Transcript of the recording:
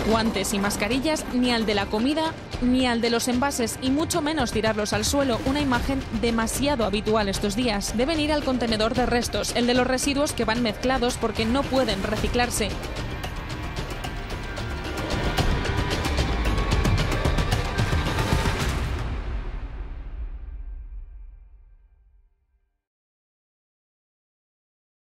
Guantes y mascarillas ni al de la comida ni al de los envases, y mucho menos tirarlos al suelo, una imagen demasiado habitual estos días. Deben ir al contenedor de restos, el de los residuos que van mezclados porque no pueden reciclarse.